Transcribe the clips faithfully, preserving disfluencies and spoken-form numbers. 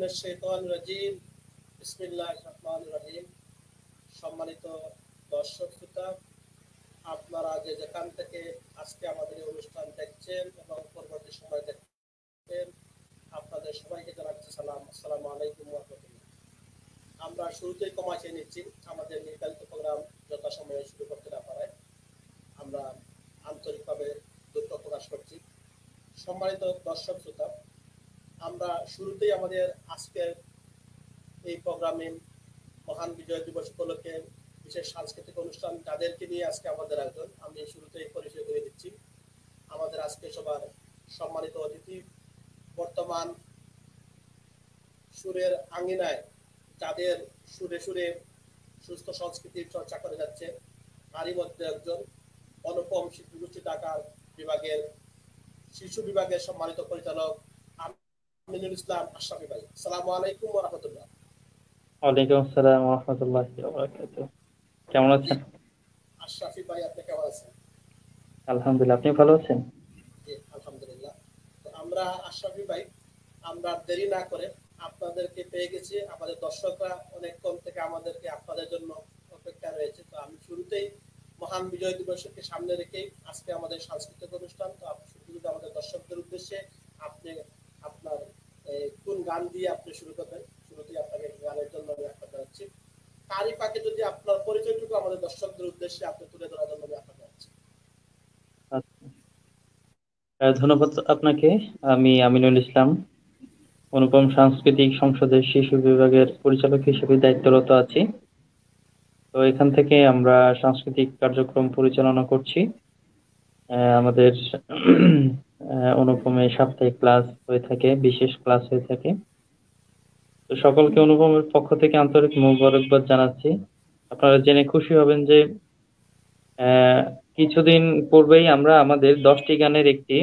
মিনাশ শাইতানির রাজিম বিসমিল্লাহির রহমানির রহিম। সম্মানিত দর্শক শ্রোতা, আপনারা যে যেখান থেকে আজকে আমাদের এই অনুষ্ঠান দেখছেন এবং পরবর্তী সময় দেখবেন, আপনাদের সবাইকে জানাচ্ছি সালাম, আসসালামু আলাইকুম ওয়া রাহমাতুল্লাহ। আমরা শুরুতেই ক্ষমা চেয়ে নিচ্ছি আমাদের নির্ধারিত প্রোগ্রাম যথাসময়ে শুরু করতে না পারায়। আমরা আন্তরিকভাবে দুঃখ প্রকাশ করছি। সম্মানিত দর্শক শ্রোতা, আমরা শুরুতেই আমাদের আজকের এই প্রোগ্রামে মহান বিজয় দিবস উপলক্ষে বিশেষ সাংস্কৃতিক অনুষ্ঠান যাদেরকে নিয়ে আজকে আমাদের আয়োজন, আমি শুরুতেই পরিচয় করে দিচ্ছি। আমাদের আজকে সবার সম্মানিত অতিথি, বর্তমান সুরের আঙ্গিনায় যাদের সুরে সুরে সুস্থ সংস্কৃতির চর্চা করে যাচ্ছে, তারই মধ্যে একজন অনুপম শিল্পী গোষ্ঠী ঢাকা বিভাগের শিশু বিভাগের সম্মানিত পরিচালক আমিনুল ইসলাম আশরাফি ভাই। আসসালামু আলাইকুম ওয়া রাহমাতুল্লাহ। ওয়ালাইকুম আসসালাম ওয়া রাহমাতুল্লাহি ওয়া বারাকাতুহু। কেমন আছেন আশরাফি ভাই? আপনি কেমন আছেন? আলহামদুলিল্লাহ, আপনি ভালো আছেন? জি আলহামদুলিল্লাহ। তো আমরা আশরাফি ভাই, আমরা দেরি না করে আপনাদেরকে পেয়ে গেছি। আমাদের দর্শকরা অনেকক্ষণ থেকে আমাদেরকে আপনাদের জন্য অপেক্ষা রয়েছে। তো আমি শুরুতেই মহান বিজয় দিবসকে সামনে রেখেই আজকে আমাদের সাংস্কৃতিক অনুষ্ঠান। তো আপনি শুরু আমাদের দর্শকদের উদ্দেশ্যে আপনি আপনার কোন গান দিয়ে আপনি শুরু করবেন? শুরুতেই আপনাকে গানের জন্য আমি আপনাকে যাচ্ছি। তারই ফাঁকে যদি আপনার পরিচয়টুকু আমাদের দর্শকদের উদ্দেশ্যে আপনি তুলে ধরার জন্য আমি আপনাকে যাচ্ছি। ধন্যবাদ আপনাকে। আমি আমিনুল ইসলাম, অনুপম সাংস্কৃতিক সংসদের শিশু বিভাগের পরিচালক হিসেবে দায়িত্বরত আছি। তো এখান থেকে আমরা সাংস্কৃতিক কার্যক্রম পরিচালনা করছি। আমাদের অনুপমে সাপ্তাহিক ক্লাস হয়ে থাকে, বিশেষ ক্লাস হয়ে থাকে। তো সকলকে অনুপমের পক্ষ থেকে আন্তরিক মোবারকবাদ জানাচ্ছি। আপনারা জেনে খুশি হবেন যে কিছুদিন পূর্বেই আমরা আমাদের দশটি গানের একটি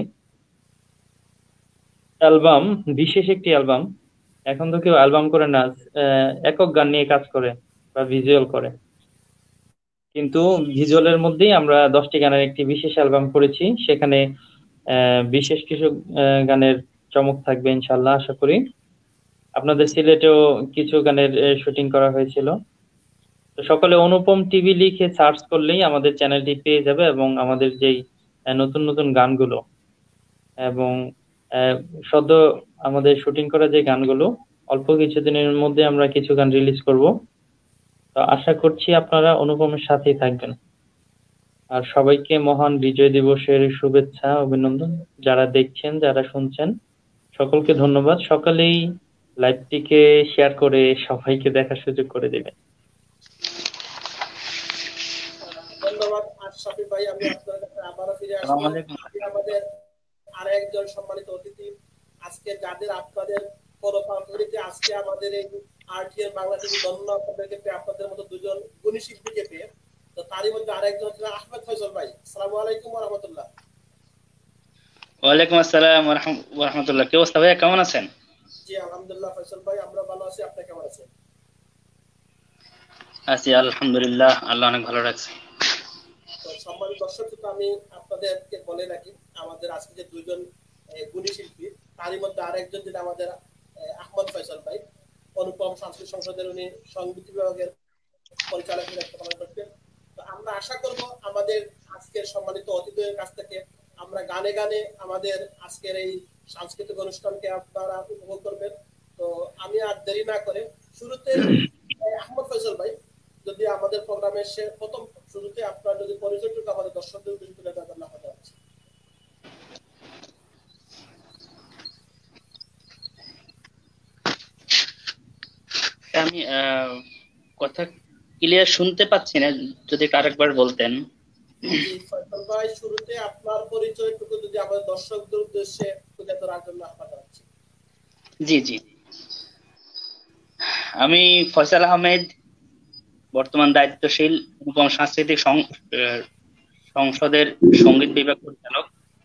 অ্যালবাম, বিশেষ একটি অ্যালবাম, এখন তো কেউ অ্যালবাম করে না, একক গান নিয়ে কাজ করে বা ভিজুয়াল করে, কিন্তু ভিজুয়ালের মধ্যেই আমরা দশটি গানের একটি বিশেষ অ্যালবাম করেছি। সেখানে বিশেষ কিছু গানের চমক থাকবে ইনশাল্লাহ, আশা করি। আপনাদের সিলেটেও কিছু গানের শুটিং করা হয়েছিল। তো সকলে অনুপম টিভি লিখে সার্চ করলেই আমাদের চ্যানেলটি পেয়ে যাবে এবং আমাদের যেই নতুন নতুন গানগুলো এবং সদ্য আমাদের শুটিং করা যে গানগুলো, অল্প কিছুদিনের মধ্যে আমরা কিছু গান রিলিজ করব। তো আশা করছি আপনারা অনুপমের সাথেই থাকবেন। আর সবাইকে মহান বিজয় দিবসের শুভেচ্ছা, অভিনন্দন। যারা দেখছেন, যারা শুনছেন, সকলকে ধন্যবাদ। সকালেই লাইভটিকে শেয়ার করে সবাইকে দেখার সুযোগ করে দেবেন। ধন্যবাদ আশরাফি ভাই। আমি আপনার কাছে আবারও ফিরে আসবো। আমাদের আর একজন সম্মানিত অতিথি আজকে, যাদের আপনাদের পরপরিতে আজকে আমাদের এই আরটিএন বাংলা টিভি ধন্য আপনাদেরকে পেয়ে, আপনাদের মতো দুজন গুণী শিল্পীকে পেয়ে। তো তারই মধ্যে আরেকজন হচ্ছেন আহমেদ ফয়সাল ভাই। আসসালামু আলাইকুম ওয়া রাহমাতুল্লাহ। ওয়ালাইকুম আসসালাম ওয়া রাহমাতুল্লাহ। কি অবস্থা ভাইয়া, কেমন আছেন? জি আলহামদুলিল্লাহ ফয়সাল ভাই, আমরা ভালো আছি। আপনি কেমন আছেন? আছি আলহামদুলিল্লাহ, আল্লাহ অনেক ভালো রাখছে। তো সম্মানিত দর্শক, আমি আপনাদেরকে বলে রাখি, আমাদের আজকে যে দুইজন গুণী শিল্পী, তারই মধ্যে আরেকজন যেটা আমাদের আহমদ ফয়সাল ভাই, অনুপম সাংস্কৃতিক সংসদের উনি সংগীত বিভাগের পরিচালক দায়িত্ব পালন করতেন। তো আমরা আশা করব আমাদের আজকের সম্মানিত অতিথিদের কাছ থেকে আমরা গানে গানে আমাদের আজকের এই সাংস্কৃতিক অনুষ্ঠানকে আপনারা উপভোগ করবেন। তো আমি আর দেরি না করে শুরুতে আহমদ ফয়সাল ভাই, যদি আমাদের প্রোগ্রামের সে প্রথম শুরুতে আপনার যদি পরিচয়টুকু আমাদের দর্শকদের উদ্দেশ্যে তুলে ধরার জন্য আপনাদের আছে। আমি কথা ক্লিয়ার শুনতে পাচ্ছি না, যদি আরেকবার বলতেন। জি ফয়সাল ভাই, শুরুতে আপনার পরিচয়টুকু যদি আমাদের দর্শকদের উদ্দেশ্যে তুলে ধরার জন্য আপনাদের আছে। জি জি, আমি ফয়সাল আহমেদ, বর্তমান দায়িত্বশীল অনুপম সাংস্কৃতিক সংসদের সঙ্গীত বিভাগ পরিচালক।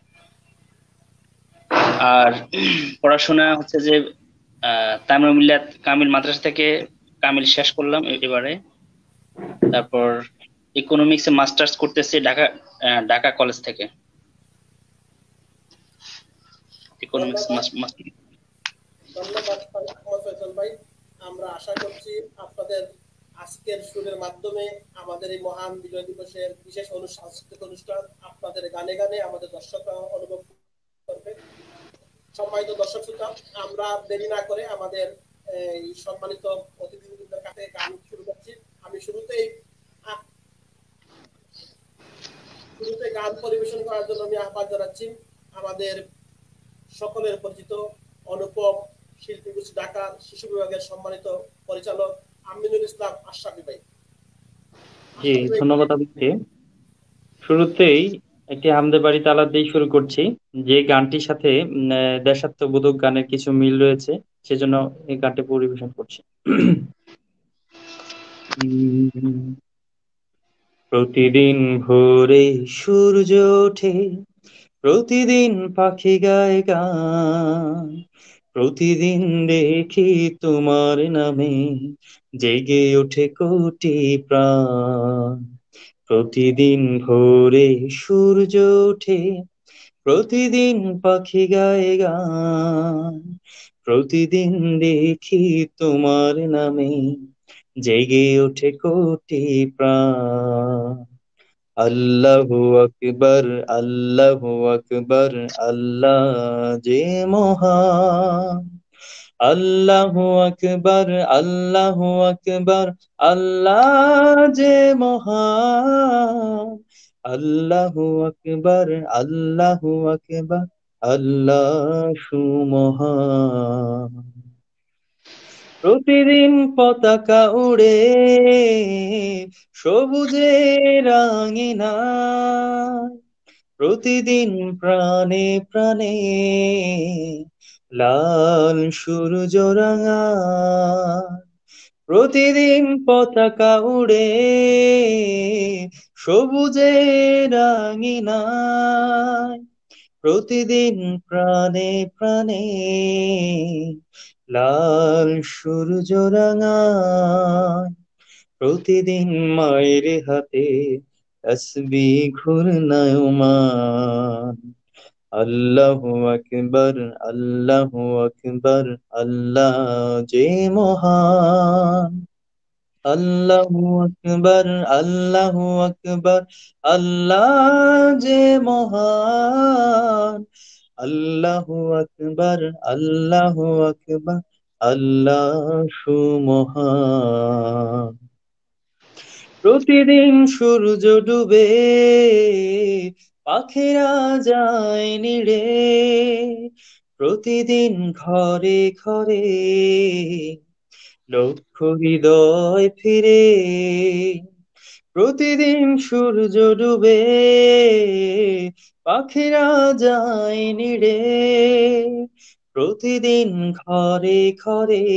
আর পড়াশোনা হচ্ছে যে তামিম মিল্লাত কামিল মাদ্রাসা থেকে কামিল শেষ করলাম এবারে। তারপর ইকোনমিক্সে মাস্টার্স করতেছি ঢাকা ঢাকা কলেজ থেকে। ইকোনমিক্স ধন্যবাদ ভাই আহমদ ফয়সাল ভাই। আমরা আশা করছি আপনাদের আজকের সুরের মাধ্যমে আমাদের এই মহান বিজয় দিবসের বিশেষ অনু- সাংস্কৃতিক অনুষ্ঠান আপনাদের গানে গানে আমাদের দর্শকরা অনুভব করবে। সম্মানিত দর্শক শ্রোতা, আমরা দেরি না করে আমাদের এই সম্মানিত অতিথিবৃন্দের কাছে গান শুরু করছি। আমি শুরুতেই আ- শুরুতে গান পরিবেশন করার জন্য আমি আহ্বান জানাচ্ছি আমাদের সকলের পরিচিত অনুপম শিল্পী গোষ্ঠী ঢাকার শিশু বিভাগের সম্মানিত পরিচালক আমিনুল ইসলাম আশরাফি ভাই। জি, আশরাফি ভাই, ধন্যবাদ আপনাকে। শুরুতেই একটি হামদে বাড়ি তালা দিয়ে শুরু করছি, যে গানটির সাথে উম, আহ, দেশাত্মবোধক গানের কিছু মিল রয়েছে, সেজন্য এই গানটি পরিবেশন করছি। উম, প্রতিদিন ভোরে সূর্য ওঠে, প্রতিদিন পাখি গায় গান, প্রতিদিন দেখি তোমার নামে জেগে ওঠে কোটি প্রাণ। প্রতিদিন ভোরে সূর্য ওঠে, প্রতিদিন পাখি গায় গান, প্রতিদিন দেখি তোমার নামে জেগে ওঠে কোটি প্রাণ। আল্লাহু আকবার, আল্লাহু আকবার, আল্লাহ যে মহান। আল্লাহু আকবার, আল্লাহু আকবার, আল্লাহ যে মহান। আল্লাহু আকবার, আল্লাহু আকবার, আল্লাহ সুমহান। প্রতিদিন পতাকা উড়ে সবুজের রাঙিনায়, প্রতিদিন প্রাণে প্রাণে লাল সূর্য রাঙায়। প্রতিদিন পতাকা উড়ে সবুজের রাঙিনায়, প্রতিদিন প্রাণে প্রাণে লাল সূর্য রাঙায়। প্রতিদিন মায়ের হাতে তসবিহ ঘূর্ণায়মান। আল্লাহু আকবার, আল্লাহু আকবার, আল্লাহ যে মহান। আল্লাহু আকবার, আল্লাহু আকবার, আল্লাহ যে মহান। আল্লাহু আকবার, আল্লাহু আকবার, আল্লাহ সুমহান। প্রতিদিন সূর্য ডুবে পাখিরা যায় নিড়ে, প্রতিদিন ঘরে ঘরে লক্ষ হৃদয় ফিরে। প্রতিদিন সূর্য ডুবে পাখিরা যায় নিড়ে, প্রতিদিন ঘরে ঘরে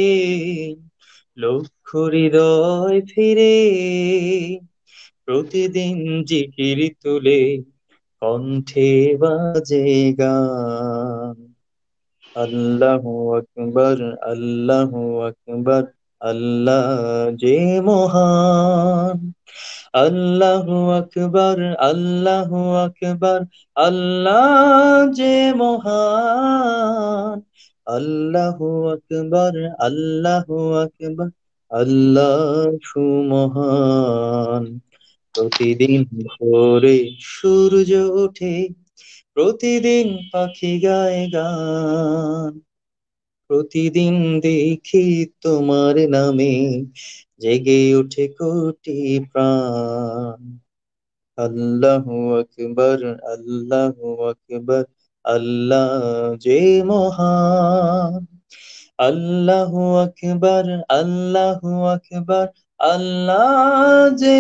লক্ষ হৃদয় ফিরে। প্রতিদিন জিকির তুলে কণ্ঠে বাজে গান। আল্লাহু আকবার, আল্লাহু আকবার, আল্লাহ যে মহান। আল্লাহু আকবার, আল্লাহু আকবার, আল্লাহ যে মহান। আল্লাহু আকবার, আল্লাহু আকবার, আল্লাহ সুমহান। প্রতিদিন ভোরে সূর্য ওঠে, প্রতিদিন পাখি গায় গান, প্রতিদিন দেখি তোমার নামে জেগে ওঠে কোটি প্রাণ। আল্লাহু আকবার, আল্লাহু আকবার, আল্লাহ যে মহান। আল্লাহু আকবার, আল্লাহু আকবার, আল্লাহ যে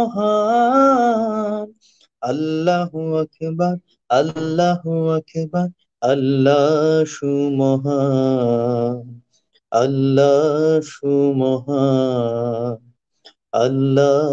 মহান। আল্লাহু আকবার, আল্লাহু আকবার, আল্লাহ সুমহান। আল্লাহ সুমহান, আল্লাহ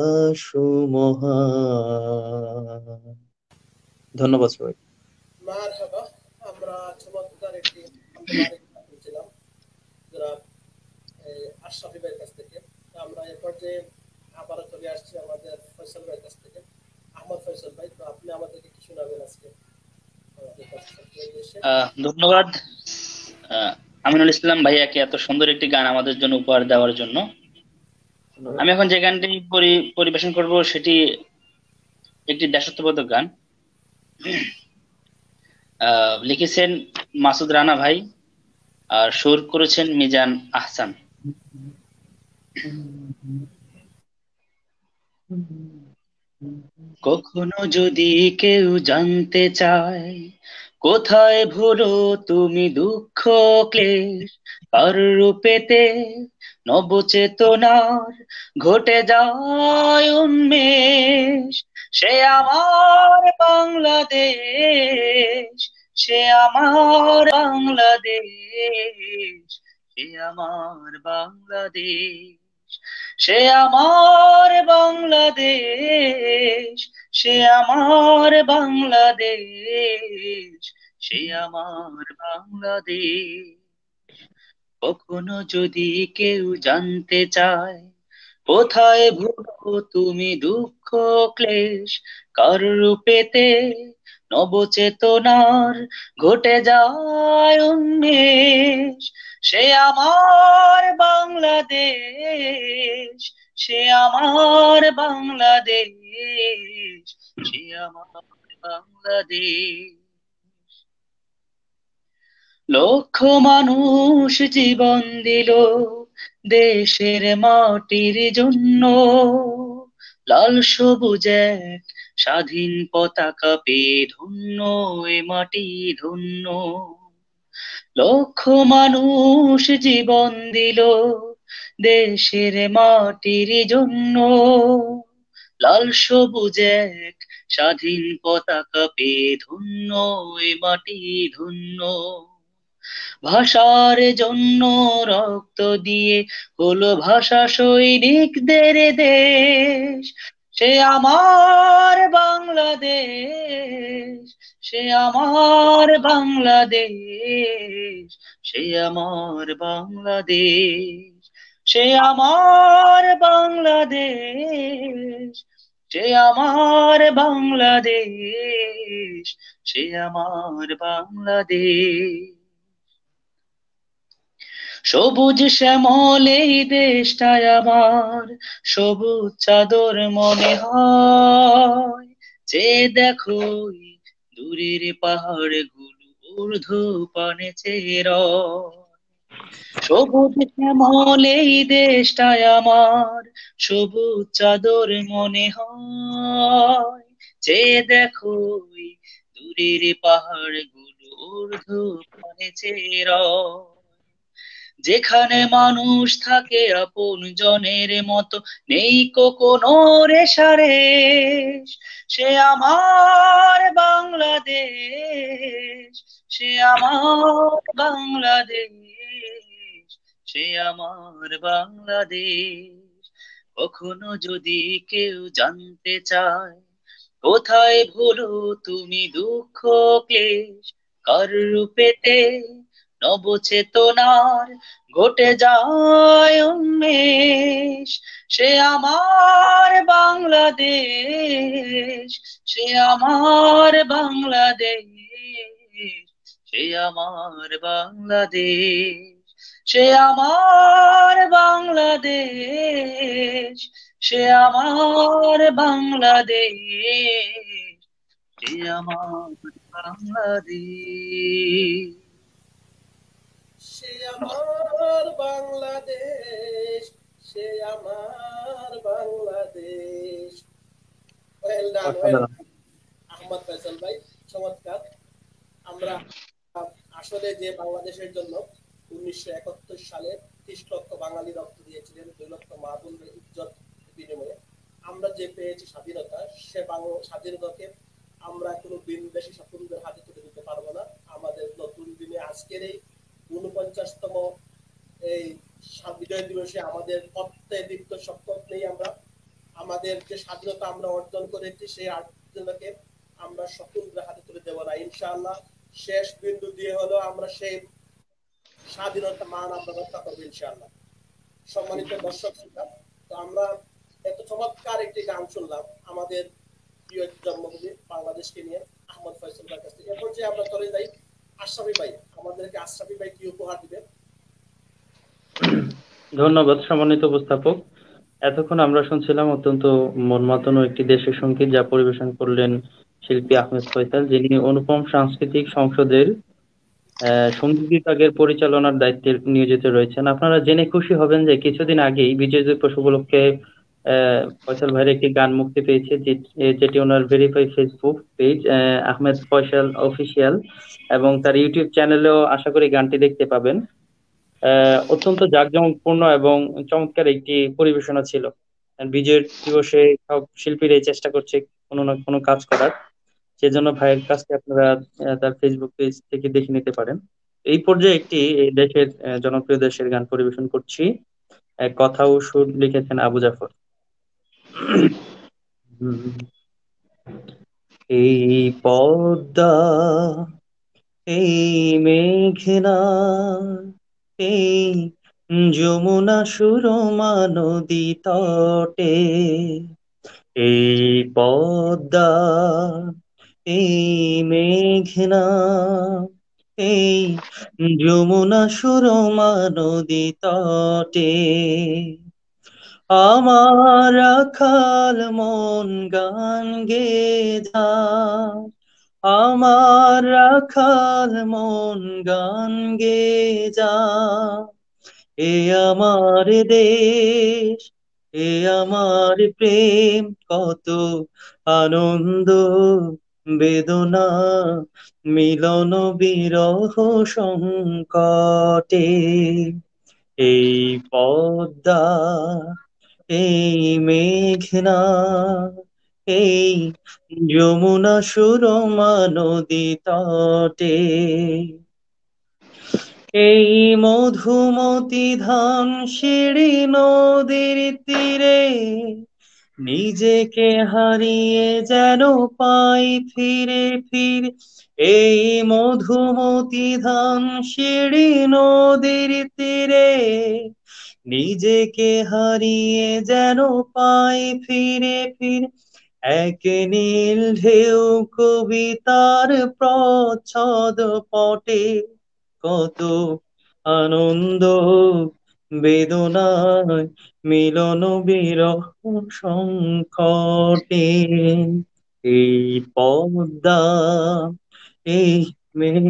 সুমহান। ধন্যবাদ সবাই। মারহাবা। আমরা চমৎকার একটি হামদে বাড়ি শুনছিলাম জনাব এই আশরাফি ভাইয়ের কাছ থেকে। তো আমরা এ পর্যায়ে আবারও চলে আসছি আমাদের ফয়সাল ভাইয়ের কাছ থেকে। আহমদ ফয়সাল ভাই, তো আপনি আমাদেরকে কি শোনাবেন আজকে আমাদের দর্শকদের উদ্দেশ্যে? আহ, ধন্যবাদ। আহ, আমিনুল ইসলাম ভাইয়াকে এত সুন্দর একটি গান আমাদের জন্য উপহার দেওয়ার জন্য। আমি এখন যে গানটি পরি- পরিবেশন করব সেটি একটি দেশাত্মবোধক গান। আহ, লিখেছেন মাসুদ রানা ভাই, আর সুর করেছেন মিজান আহসান। কখনো যদি কেউ জানতে চায় কোথায় ভুলো তুমি দুঃখ ক্লেশ, কার রূপেতে নবচেতনার ঘটে যায় উন্মেষ, সে আমার বাংলাদেশ, সে আমার বাংলাদেশ, সে আমার বাংলাদেশ, সে আমার বাংলাদেশ, সে আমার বাংলাদেশ, সে আমার বাংলাদেশ। কখনো যদি কেউ জানতে চায় কোথায় ভুলো তুমি দুঃখ ক্লেশ, কার রূপেতে নবচেতনার ঘটে যায় উন্মেষ, সে আমার বাংলাদেশ, সে আমার বাংলাদেশ, সে আমার বাংলাদেশ। লক্ষ মানুষ জীবন দিল দেশের মাটির জন্য, লাল সবুজ এক স্বাধীন পতাকা পেয়ে ধন্য এ মাটি ধন্য। লক্ষ মানুষ জীবন দিল দেশের মাটির জন্য, লাল সবুজ এক স্বাধীন পতাকা পেয়ে ধন্য এ মাটি ধন্য। ভাষার জন্য রক্ত দিয়ে হলো ভাষা সৈনিকদের দেশ, সে আমার বাংলাদেশ, সে আমার বাংলাদেশ, সে আমার বাংলাদেশ, সে আমার বাংলাদেশ, সে আমার বাংলাদেশ, সে আমার বাংলাদেশ। সবুজ শ্যামল এই দেশটায় আমার, সবুজ চাদর মনে হয়, যে দেখো দূরের পাহাড় গুলো ঊর্ধ্ব পানে চেরয়। সবুজ শ্যামল এই দেশটায় আমার, সবুজ চাদর মনে হয়, যে দেখো দূরের পাহাড় গুলো ঊর্ধ্ব পানে চেরয়। যেখানে মানুষ থাকে আপন জনের মতো, নেই কোনো রেশারেশ, সে আমার বাংলাদেশ, সে আমার বাংলাদেশ, সে আমার বাংলাদেশ। কখনো যদি কেউ জানতে চায় কোথায় ভুলো তুমি দুঃখ ক্লেশ, কার রূপেতে নবচেতনার ঘটে যায় উন্মেষ, সে আমার বাংলাদেশ, সে আমার বাংলাদেশ, সে আমার বাংলাদেশ, সে আমার বাংলাদেশ, সে আমার বাংলাদেশ, সে আমার বাংলাদেশ। সে আমার বাংলাদেশ, সে আমার বাংলাদেশ। ওয়েল ডান, ওয়েল অসাধারণ। আহমদ ফয়সাল ভাই, চমৎকার। আমরা আসলে যে বাংলাদেশের জন্য উনিশশো একাত্তর সালে ত্রিশ লক্ষ বাঙালি রক্ত দিয়েছিলেন, দুই লক্ষ মা বোনদের ইজ্জত বিনিময়ে আমরা যে পেয়েছি স্বাধীনতা, সে বাংলা স্বাধীনতাকে আমরা কোনো বিনদেশী শাসকদের হাতে তুলে দিতে পারবো না। আমাদের নতুন দিনে আজকের এই ঊনপঞ্চাশতম এই বিজয় দিবসে আমাদের অত্যধিক শপথ নেই, আমরা আমাদের যে স্বাধীনতা আমরা অর্জন করেছি সেই স্বাধীনতাকে আমরা সকলের হাতে তুলে দেবো না ইনশাআল্লাহ। শেষ বিন্দু দিয়ে হলো আমরা সেই স্বাধীনতা মান আমরা রক্ষা করবো ইনশাআল্লাহ। সম্মানিত দর্শক শ্রোতা, তো আমরা এত চমৎকার একটি গান শুনলাম আমাদের প্রিয় জন্মভূমি বাংলাদেশকে নিয়ে আহমদ ফয়সাল ভাইয়ের কাছ থেকে। এরপর যে আমরা চলে যাই আশরাফি ভাই, আমাদেরকে আশরাফি ভাই কি উপহার দিবে ধন্যবাদ সম্মানিত উপস্থাপক। এতক্ষণ আমরা শুনছিলাম অত্যন্ত মন মাতানো একটি দেশের সঙ্গীত, যা পরিবেশন করলেন শিল্পী আহমেদ ফয়সাল, যিনি অনুপম সাংস্কৃতিক সংসদের আহ, সঙ্গীত বিভাগের পরিচালনার দায়িত্বে নিয়োজিত রয়েছেন। আপনারা জেনে খুশি হবেন যে কিছুদিন আগেই বিজয় দিবস উপলক্ষে আহ, ফয়সাল ভাইয়ের একটি গান মুক্তি পেয়েছে, যে- যেটি ওনার verify Facebook page Ahmed Faisal official, এবং তার ইউটিউব চ্যানেলেও আশা করি গানটি দেখতে পাবেন। আহ অত্যন্ত জাঁকজমকপূর্ণ এবং চমৎকার একটি পরিবেশনা ছিল। আর বিজয় দিবসে সব শিল্পীরাই চেষ্টা করছে কোনো না কোনো কাজ করার, সেজন্য ভাইয়ের কাছে আপনারা আহ, তার ফেসবুক পেজ থেকে দেখে নিতে পারেন। এই পর্যায়ে একটি এই দেশের আহ, জনপ্রিয় দেশের গান পরিবেশন করছি। এক কথা ও সুর লিখেছেন আবু জাফর। হুম। এই পদ্মা, এই মেঘনা, এই যমুনা সুরমা নদী তটে, এই পদ্মা, এই মেঘনা, এই যমুনা সুরমা নদী তটে, আমার রাখাল মন গান গে যায়, আমার রাখাল মন গান গে যায়, এ আমার দেশ, এ আমার প্রেম, কত আনন্দ বেদনা মিলন বিরহ সংকটে, এই পদ্মা, এই মেঘনা, এই যমুনা সুরমা নদী তটে, এই মধুমতি ধাম সিঁড়ি নদীর তীরে, নিজেকে হারিয়ে যেন পাই ফিরে ফিরে, এই মধুমতি ধাম সিঁড়ি নদীর তীরে, নিজেকে হারিয়ে যেন পাই ফিরে ফিরে, এক নীল ঢেউ কবিতার প্রচ্ছদ পটে, কত আনন্দ বেদনায় মিলন বিরহ সংকটে, এই পদ্মা, এই মেঘ।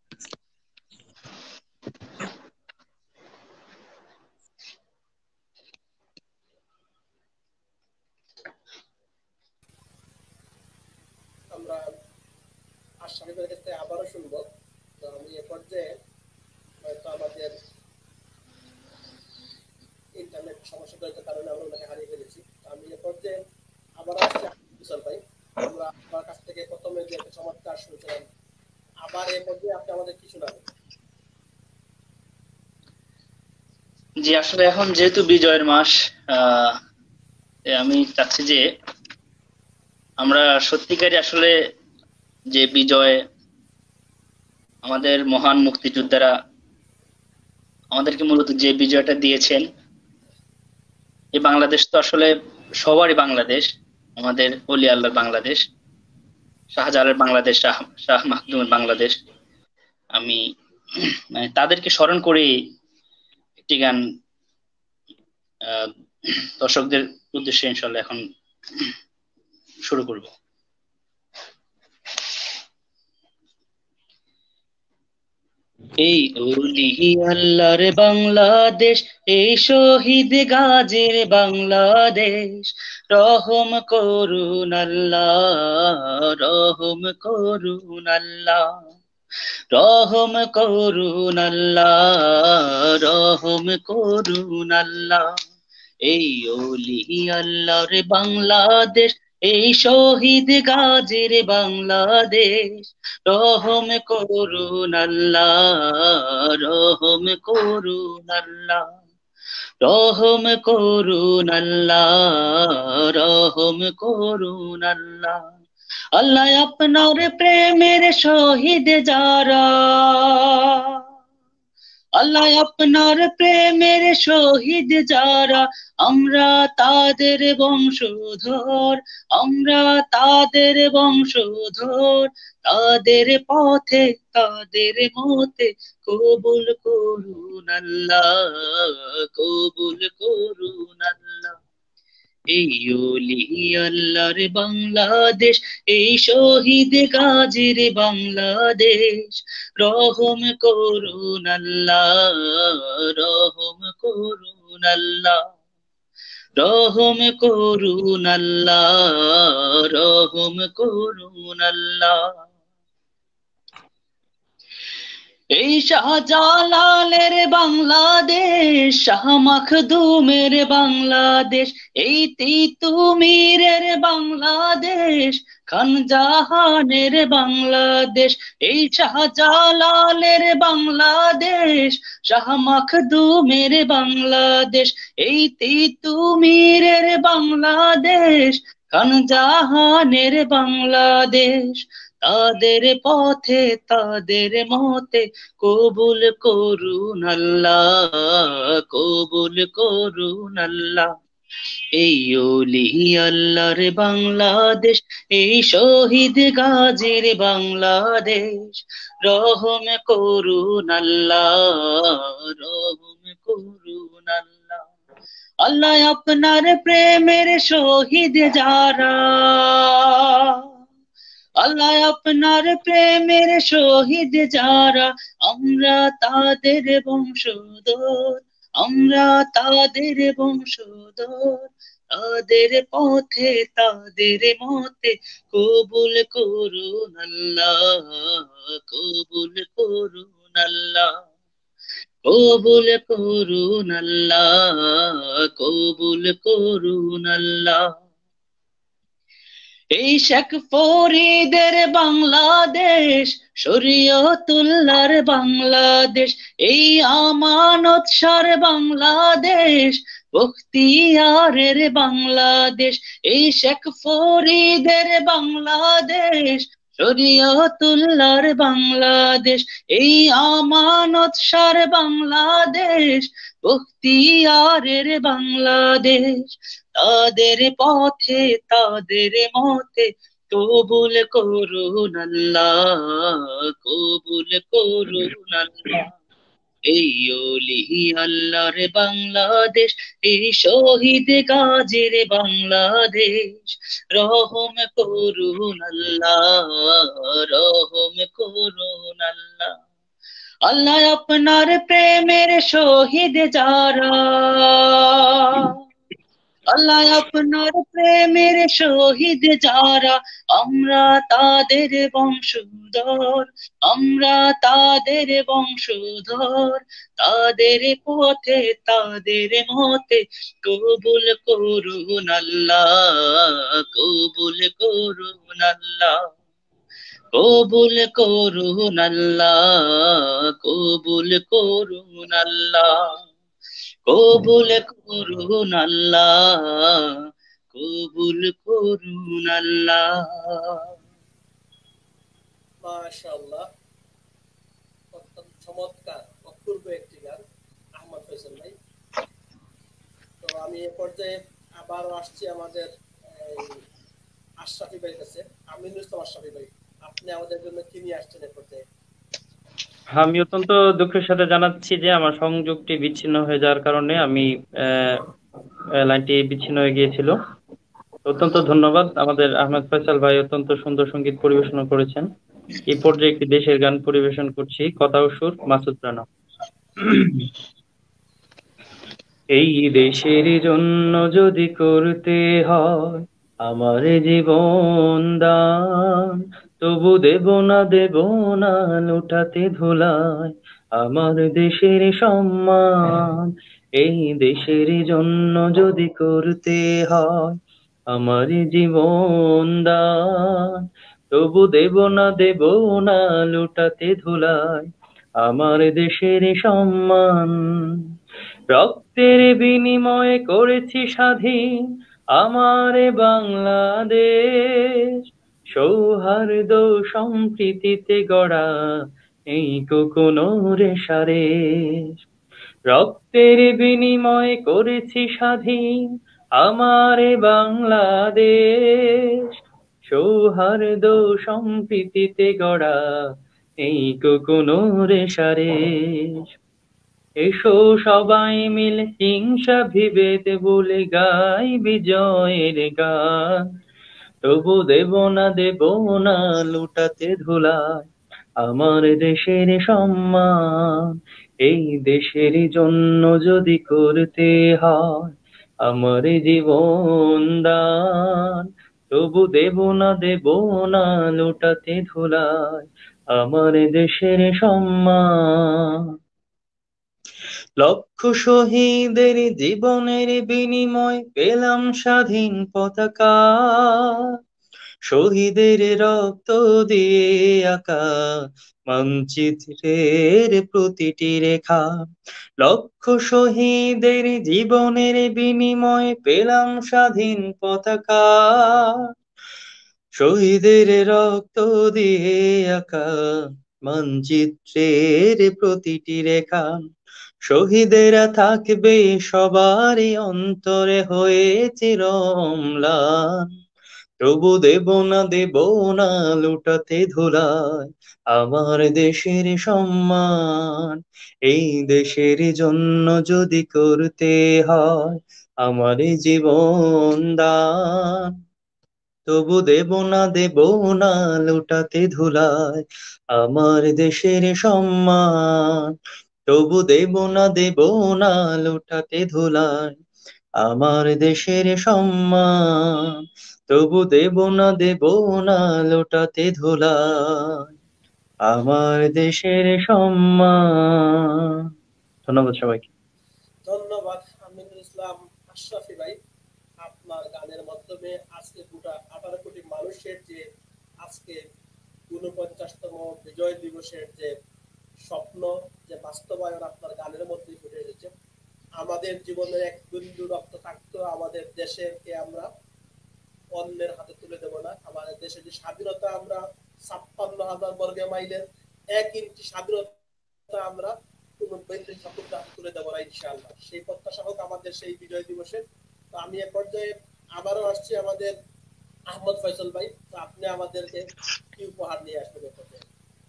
আমরা আশরাফের কাছ থেকে আবারও শুনবো। তো আমি এ পর্যায়ে হয়তো আমাদের ইন্টারনেট সমস্যাজনিত কারণে আমরা ওনাকে হারিয়ে ফেলেছি। তো আমি এ পর্যায়ে আবার আসছি বিশাল ভাই। আমরা আপনার কাছ থেকে প্রথমে যে একটা চমৎকার শুনছিলাম, আবার এ পর্যায়ে আপনি আমাদের কি শোনাবেন? জি, আসলে এখন যেহেতু বিজয়ের মাস, আহ এ আমি চাচ্ছি যে আমরা সত্যিকারই আসলে যে বিজয়, আমাদের মহান মুক্তিযোদ্ধারা আমাদেরকে মূলত যে বিজয়টা দিয়েছেন, এই বাংলাদেশ তো আসলে সবারই বাংলাদেশ, আমাদের অলি আল্লাহর বাংলাদেশ, শাহজালালের বাংলাদেশ, শাহ শাহ মাহমুদের বাংলাদেশ। আমি মানে তাদেরকে স্মরণ করে একটি গান আহ দর্শকদের উদ্দেশ্যে ইনশাল্লাহ এখন শুরু করব। এই ওলি আল্লাহর বাংলাদেশ, এই শহীদ গাজীর বাংলাদেশ, রহম করুন আল্লাহ, রহম করুন আল্লাহ, রহম করুন আল্লাহ, রহম করুন আল্লাহ। এই ওলি আল্লাহর বাংলাদেশ, এই শহীদ গাজীর বাংলাদেশ, রহম করুন আল্লাহ, রহম করুন আল্লাহ, রহম করুন আল্লাহ, রহম করুন আল্লাহ। আল্লাহ আপনার প্রেমের শহীদ যারা, আল্লাহ আপনার প্রেমের শহীদ যারা, আমরা তাদের বংশধর, আমরা তাদের বংশধর, তাদের পথে তাদের মতে কবুল করুন আল্লাহ, কবুল করুন আল্লাহ। এই ওলি আল্লাহর বাংলাদেশ, এই শহীদ গাজীর বাংলাদেশ, রহম করুন আল্লাহ, রহম করুন আল্লাহ, রহম করুন আল্লাহ, রহম করুন আল্লাহ। এই শাহজালালের বাংলাদেশ, শাহ মাখদুমের বাংলাদেশ, এই তিতুমীরের বাংলাদেশ, খান জাহানের বাংলাদেশ, এই শাহজালালের বাংলাদেশ, শাহ মাখদুমের বাংলাদেশ, এই তিতুমীরের বাংলাদেশ, খান জাহানের বাংলাদেশ, তাদের পথে তাদের মতে কবুল করুন আল্লাহ, কবুল করুন আল্লাহ। এই ওলি আল্লাহর বাংলাদেশ, এই শহীদ গাজীর বাংলাদেশ, রহম করুন আল্লাহ, রহম করুন আল্লাহ। আল্লাহ আপনার প্রেমের শহীদ যারা, আল্লাহ আপনার প্রেমের শহীদ যারা, আমরা তাদের বংশধর, আমরা তাদের বংশধর, তাদের পথে তাদের মতে কবুল করুন আল্লাহ, কবুল করুন আল্লাহ, কবুল করুন আল্লাহ, কবুল করুন আল্লাহ। এই শেখ ফরিদের বাংলাদেশ, শরীয়তুল্লাহর বাংলাদেশ, এই আমানত শাহর বাংলাদেশ, বখতিয়ারের বাংলাদেশ, এই শেখ ফরিদের বাংলাদেশ, শরীয়তুল্লাহর বাংলাদেশ, এই আমানত শাহর বাংলাদেশ, বখতিয়ারের বাংলাদেশ, তাদের পথে তাদের মতে কবুল করুন আল্লাহ, কবুল করুন আল্লাহ। এই ওলি আল্লাহর বাংলাদেশ, এই শহীদ গাজীর বাংলাদেশ, রহম করুন আল্লাহ, রহম করুন আল্লাহ। আল্লাহ আপনার প্রেমের শহীদ যারা, আল্লাহ আপনার প্রেমের শহীদ যারা, আমরা তাদের বংশধর, আমরা তাদের বংশধর, তাদের পথে তাদের মতে কবুল করুন আল্লাহ, কবুল করুন আল্লাহ, কবুল করুন আল্লাহ, কবুল করুন আল্লাহ, কবুল করুন আল্লাহ, কবুল করুন আল্লাহ। মাশাআল্লাহ, অত্যন্ত চমৎকার অপূর্ব একটি গান আহমদ ফয়সাল ভাই। তো আমি এ পর্যায়ে আবার আসছি আমাদের আশরাফি ভাইয়ের কাছে। আমিনুল ইসলাম আশরাফি ভাই, আপনি আমাদের জন্য কি নিয়ে আসছেন এ পর্যায়ে? আমি অত্যন্ত দুঃখের সাথে জানাচ্ছি যে আমার সংযোগটি বিচ্ছিন্ন হয়ে যাওয়ার কারণে আমি লাইনটি বিচ্ছিন্ন হয়ে গিয়েছিল। অত্যন্ত ধন্যবাদ। আমাদের আহমেদ ফয়সাল ভাই অত্যন্ত সুন্দর সঙ্গীত পরিবেশন করেছেন। এই পর্যায়ে একটি দেশের গান পরিবেশন করছি, কথা ও সুর মাসুদ রানা। এই দেশের জন্য যদি করতে হয় আমার জীবন দান, তবু দেব না দেব না লুটাতে ধুলায় আমার দেশের সম্মান। এই দেশের জন্য যদি করতে হয় আমার জীবন দান, তবু দেব না দেব না লুটাতে ধুলায় আমার দেশের সম্মান। রক্তের বিনিময়ে করেছি স্বাধীন আমার বাংলাদেশ, সৌহার্দ্য সম্প্রীতিতে গড়া এই কোকোনোর সারে রক্তের বিনিময় করেছি স্বাধীন আমার বাংলাদেশ, সৌহার্দ্য সম্প্রীতিতে গড়া এই কোকোনোর সারে। এসো সবাই মিলে হিংসা বিভেদ বলে গাই বিজয়ের গান, তবু দেব না দেব না লুটাতে ধুলায় আমার দেশের সম্মান। এই দেশের জন্য যদি করতে হয় আমার জীবন দান, তবু দেব না দেব না লুটাতে ধুলায় আমার দেশের সম্মান। লক্ষ শহীদের জীবনের বিনিময় পেলাম স্বাধীন পতাকা, শহীদের রক্ত দিয়ে আঁকা মানচিত্রের প্রতিটি রেখা। লক্ষ শহীদের জীবনের বিনিময় পেলাম স্বাধীন পতাকা, শহীদের রক্ত দিয়ে আঁকা মানচিত্রের প্রতিটি রেখা। শহীদেরা থাকবে সবারই অন্তরে হয়ে চিরম্লান, তবু দেব না দেব না লুটাতে ধুলায় আমার দেশের সম্মান। এই দেশের জন্য যদি করতে হয় আমার জীবন দান, তবু দেব না দেব না লুটাতে ধুলায় আমার দেশের সম্মান। তবু দেব না দেব না লুটাতে ধুলায় আমার দেশের সম্মান, তবু দেব না দেব না লুটাতে ধুলায় আমার দেশের সম্মান। ধন্যবাদ সবাইকে। ধন্যবাদ আমিনুল ইসলাম আশরাফি ভাই। আপনার গানের মাধ্যমে আজকে গোটা আঠারো কোটি মানুষের যে আজকে ঊনপঞ্চাশতম বিজয় দিবসের যে স্বপ্ন, যে বাস্তবায়ন আপনার গানের মধ্যে ফুটে এসেছে। আমাদের জীবনের এক বিন্দু রক্ত থাকতো আমাদের দেশেরকে আমরা অন্যের হাতে তুলে দেব না। আমাদের দেশের যে স্বাধীনতা, আমরা ছাপ্পান্ন হাজার বর্গ মাইলের এক ইঞ্চি স্বাধীনতা আমরা কোনো বৈদেশিক শত্রুর হাতে তুলে দেব না ইনশাআল্লাহ। সেই প্রত্যাশা হোক আমাদের সেই বিজয় দিবসে। তো আমি এ পর্যায়ে আবারও আসছি আমাদের আহমদ ফয়সাল ভাই, তো আপনি আমাদেরকে কি উপহার নিয়ে আসবেন এ পর্যায়ে?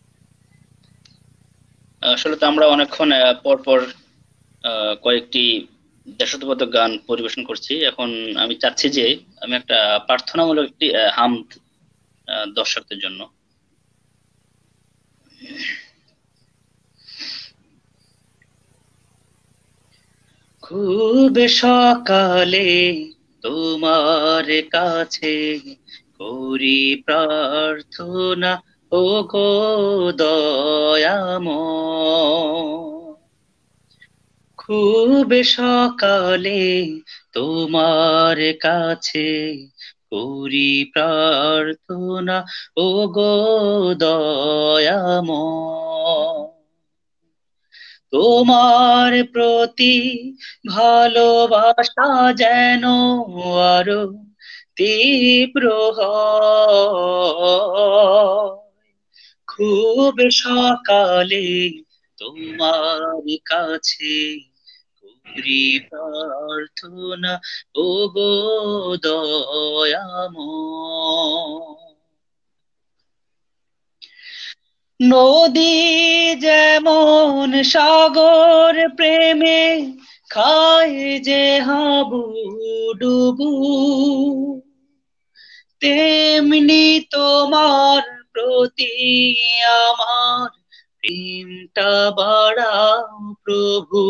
আসলে তো আমরা অনেকক্ষণ আহ, পর পর আহ, কয়েকটি দেশাত্মবোধক গান পরিবেশন করছি। এখন আমি চাচ্ছি যে আমি একটা প্রার্থনামূলক একটি আহ, হামদ আহ, দর্শকদের জন্য। খুব সকালে তোমার কাছে করি প্রার্থনা, ও গো দয়াময়। খুব সকালে তোমার কাছে করি প্রার্থনা, ও গো দয়াময়। তোমার প্রতি ভালোবাসা যেন আরো তীব্র হয়। খুব সকালে তোমার কাছে করি প্রার্থনা, ও গো দয়াময়। নদী যেমন সাগর প্রেমে খায় যে হাবুডুবু, তেমনি তোমার প্রতি আমার প্রেমটা বাড়াও প্রভু।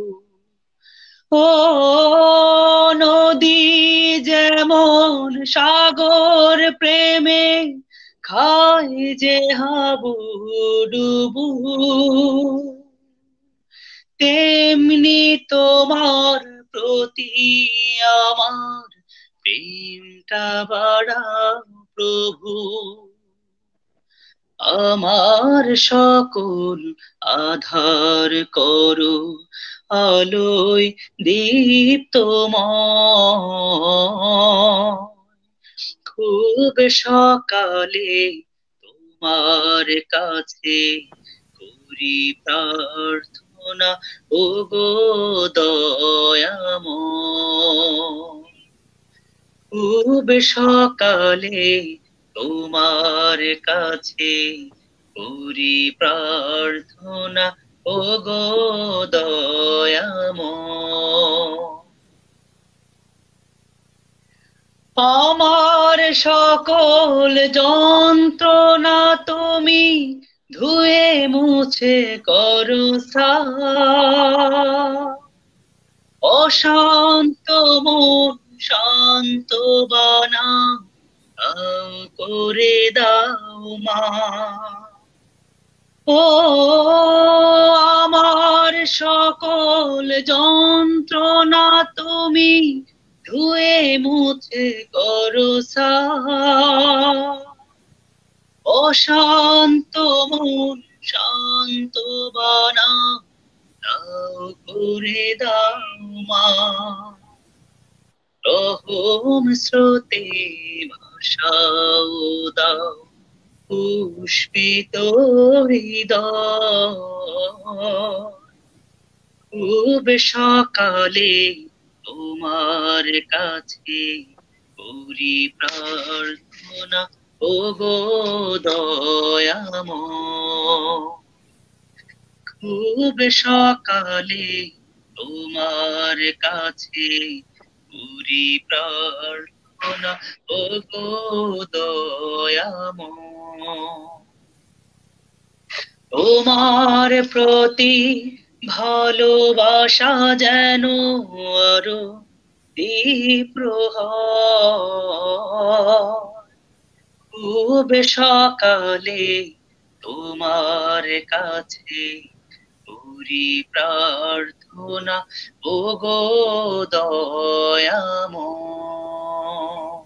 ও নদী যেমন সাগর প্রেমে খায় যে হাবুডুবু, তেমনি তোমার প্রতি আমার প্রেমটা বাড়াও প্রভু। আমার সকল আধার করো আলোয় দীপ্তময়। খুব সকালে তোমার কাছে করি প্রার্থনা ওগো দয়াময়, খুব সকালে তোমার কাছে করি প্রার্থনা ওগো দয়াময়। আমার সকল যন্ত্রণা তুমি ধুয়ে মুছে করো সাফ, অশান্ত মন শান্ত বানাও, দাও করে দাও মা। ও আমার সকল যন্ত্রণা তুমি ধুয়ে মুছে করো সাফ, অশান্ত মন শান্ত বানাও, দাও করে দাও মা। রহম স্রোতে ভাষাও দাও পুষ্পিত হৃদয়, খুব সকালে তোমার কাছে করি প্রার্থনা ওগো দয়াময়, খুব সকালে তোমার কাছে করি প্রার্থনা ওগো দয়াময়। তোমার প্রতি ভালোবাসা যেন আরো তীব্র হয়, খুব সকালে তোমার কাছে করি প্রার্থনা ওগো দয়াময়।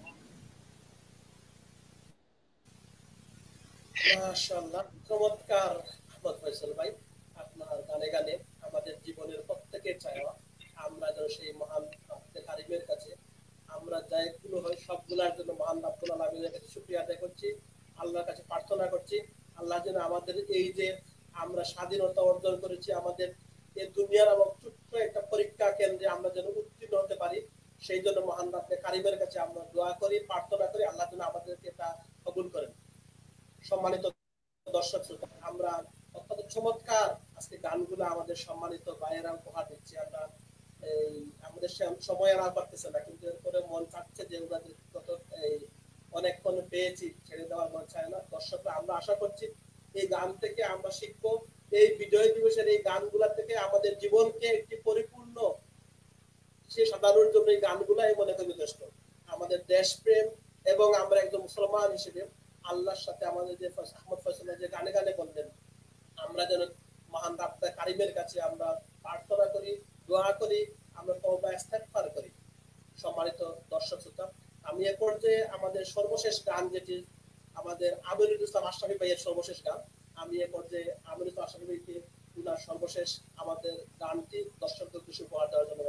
মাশাআল্লাহ, চমৎকার আহমদ ফয়সাল ভাই। আপনার গানে গানে আমাদের জীবনের প্রত্যেকের চাওয়া আমরা যেন সেই মহান রব্বে কারিমের কাছে আমরা যাইগুলো হয় সবগুলোর জন্য মহান রব্বুল আলামিনের কাছে শুকরিয়া আদায় করছি, আল্লাহর কাছে প্রার্থনা করছি আল্লাহ যেন আমাদের এই যে আমরা স্বাধীনতা অর্জন করেছি, আমাদের এই দুনিয়ার এবং ছোট্ট একটা পরীক্ষা কেন্দ্রে আমরা যেন উত্তীর্ণ হতে পারি, সেই জন্য মহান রব্বে কারিমের কাছে আমরা দোয়া করি, প্রার্থনা করি, আল্লাহ যেন আমাদেরকে এটা কবুল করেন। সম্মানিত দর্শক শ্রোতা, আমরা অত্যন্ত চমৎকার আজকে গানগুলো আমাদের সম্মানিত ভাইয়েরা উপহার দিচ্ছে। আমরা এই আমাদের সময় আর পারতেছে না, কিন্তু এরপরে মন চাচ্ছে যে ওনাদের কত এই অনেকক্ষণ পেয়েছি, ছেড়ে দেওয়ার মন চায় না। দর্শকরা আমরা আশা করছি এই গান থেকে আমরা শিখবো, এই বিজয় দিবসের এই গানগুলা থেকে আমাদের জীবনকে একটি পরিপূর্ণ সে সাধারণের জন্য এই গানগুলাই মনে করি যথেষ্ট। আমাদের দেশপ্রেম এবং আমরা একজন মুসলমান হিসেবে আল্লাহর সাথে আমাদের যে আহমদ ফয়সাল যে গানে গানে বললেন, আমরা যেন মহান রব্বে কারিমের কাছে আমরা প্রার্থনা করি, দোয়া করি, আমরা তওবা ইস্তেগফার করি। সম্মানিত দর্শক শ্রোতা, আমি এ পর্যায়ে আমাদের সর্বশেষ গান যেটি আমাদের আমিনুল ইসলাম আশরাফি ভাইয়ের সর্বশেষ গান, আমি এ পর্যায়ে আমিনুল ইসলাম আশরাফি ভাইকে উনার সর্বশেষ আমাদের গানটি দর্শকদের কিছু উপহার দেওয়ার জন্য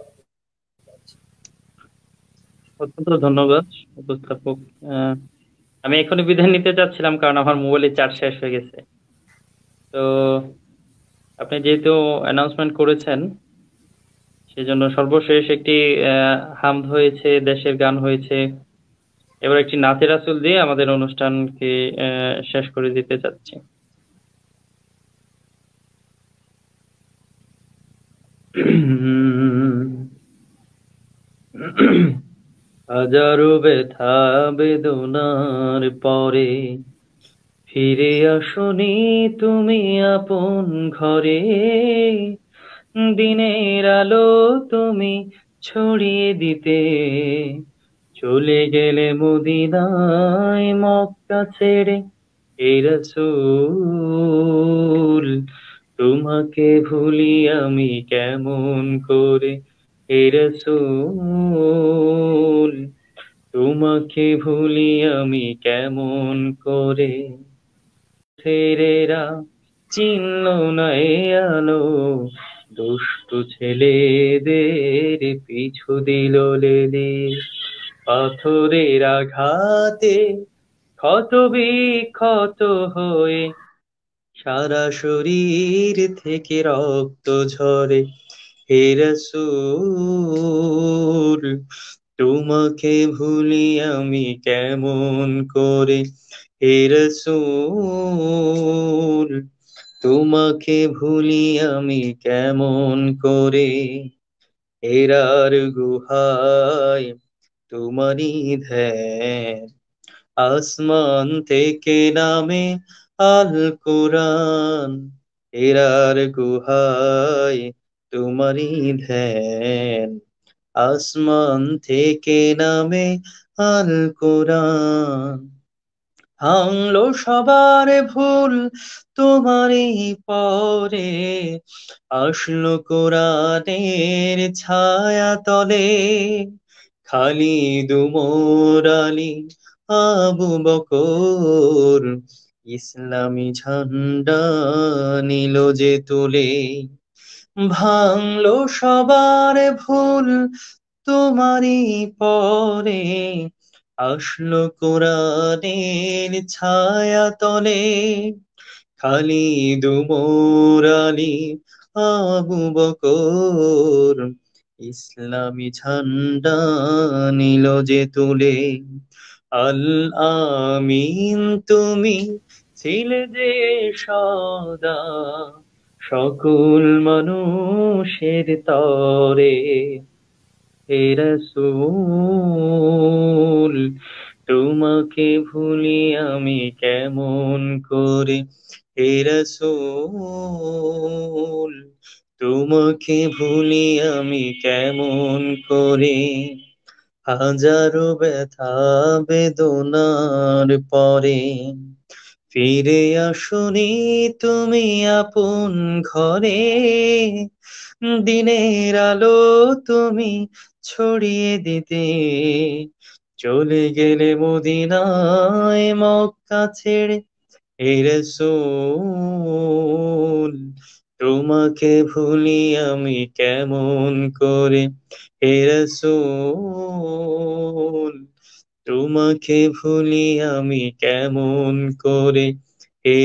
অত্যন্ত ধন্যবাদ উপস্থাপক। আমি এখনই বিদায় নিতে চাচ্ছিলাম কারণ আমার মোবাইলে চার্জ শেষ হয়ে গেছে। তো আপনি যেহেতু অ্যানাউন্সমেন্ট করেছেন সেজন্য সর্বশেষ একটি হামদ হয়েছে, দেশের গান হয়েছে, এবার একটি নাতে রাসূল দিয়ে আমাদের অনুষ্ঠানকে শেষ করে দিতে চাচ্ছি। হাজারো ব্যথা বেদনার পরে ফিরে আসনি তুমি আপন ঘরে, দিনের আলো তুমি ছড়িয়ে দিতে চলে গেলে মদিনায় মক্কা ছেড়ে। এই রাসূল তোমাকে ভুলি আমি কেমন করে, এই রাসূল তোমাকে ভুলি আমি কেমন করে। ছেলেরা চিনল না এ আলো, দুষ্টু ছেলেদের পিছু দিল লেলে। পাথরের আঘাতে ক্ষত বিক্ষত হয়ে সারা শরীর থেকে রক্ত ঝরে হে রাসূল, তোমাকে ভুলি আমি কেমন করে হে রাসূল, তোমাকে ভুলি আমি কেমন করে। হেরার গুহায় তোমারই ধ্যান, আসমান থেকে নামে আল কোরআন। হেরার গুহায় তোমারই ধ্যান, আসমান থেকে নামে আল কোরআন। ভাঙলো সবার ভুল তোমারই পরে, আসলো কোরআনের ছায়া তলে। খালিদ উমর আলী আবু বকর, ইসলামী ঝান্ডা নিল যে তুলে। ভাঙলো সবার ভুল তোমারই পরে, আসলো কোরআনের ছায়া তলে। খালিদ উমর আলী আবু বকর, ইসলামী ঝান্ডা নিল যে তুলে। আল আমিন তুমি ছিলে যে সদা, সকল মানুষের তরে হে রাসূল, তোমাকে ভুলি আমি কেমন করে হে রাসূল, তোমাকে ভুলি আমি কেমন করে। হাজারো ব্যথা বেদনার পরে ফিরে আসনি তুমি আপন ঘরে। দিনের আলো তুমি ছড়িয়ে দিতে, চলে গেলে মদিনায় মক্কা ছেড়ে হে রাসূল, তোমাকে ভুলি আমি কেমন করে হে রাসূল, তোমাকে ভুলি আমি কেমন করে হে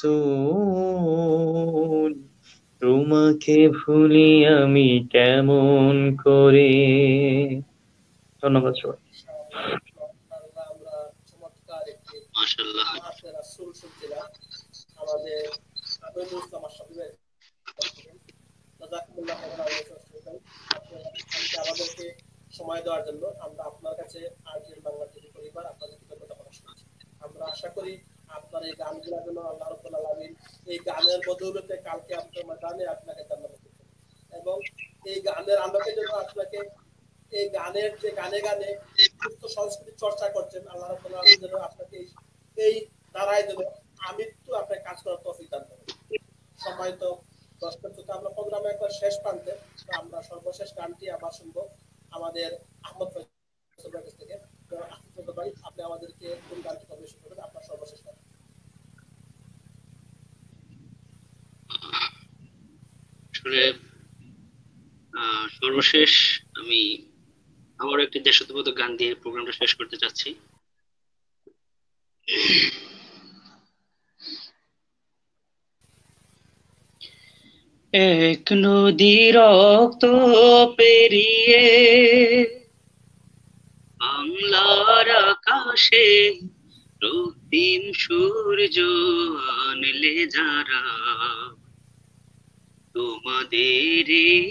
রাসূল, তোমাকে ভুলি আমি কেমন করে। ধন্যবাদ সবাই। মাশাআল্লাহ, আমরা চমৎকার একটি মাশাআল্লাহ। নাতে রাসূল শুনছিলাম আমাদের আমিনুল ইসলাম আশরাফি ভাই থেকে। জাযাকুমুল্লাহ খাইরান আল্লাহ হাফেজ। আপনারা আজকে আমাদেরকে সময় দেওয়ার জন্য আমরা আপনার কাছে আরজিএন বাংলা টিভি পরিবার আপনাদের কৃতজ্ঞতা প্রকাশ করছি। আমরা আশা করি আপনার এই গানগুলোর জন্য আল্লাহ রাব্বুল আলামিন এই গানের বদৌলতে কালকে আপনার ময়দানে আপনাকে জান্নাত দিবেন, এবং এই গানের আলোকে যেন আপনাকে এই গানের যে গানে গানে সুস্থ সংস্কৃতি চর্চা করছেন, আল্লাহ রাব্বুল আলামিন যেন আপনাকে এই- এই দ্বারাই যেন আমৃত্যু আপনাকে কাজ করার তৌফিক দান করেন। সম্মানিত দর্শক শ্রোতা, আমরা প্রোগ্রামে একবার শেষ প্রান্তে, তো আমরা সর্বশেষ গানটি আবার শুনবো আমাদের আহমদ ফয়সাল ভাইয়ের কাছ থেকে। তো আহমদ ফয়সাল ভাই, আপনি আমাদেরকে কোন গানটি পরিবেশন করবেন, আপনার সর্বশেষ গান? আসলে আহ, সর্বশেষ আমি আবার একটি দেশাত্মবোধক গান দিয়ে প্রোগ্রামটা শেষ করতে চাচ্ছি। এক নদী রক্ত পেরিয়ে বাংলার আকাশে রক্তিম সূর্য আনলে যারা, তোমাদের